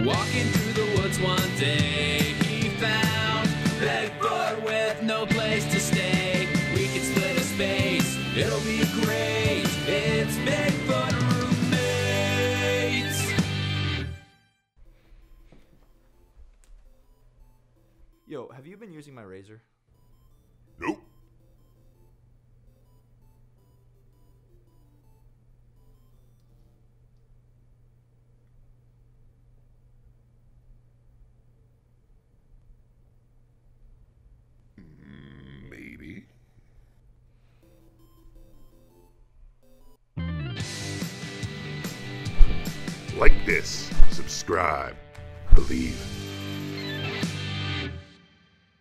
Walking through the woods one day, he found Bigfoot with no place to stay. We can split a space, it'll be great. It's Bigfoot roommates. Yo, have you been using my razor? Nope. Maybe. Like this, subscribe, believe.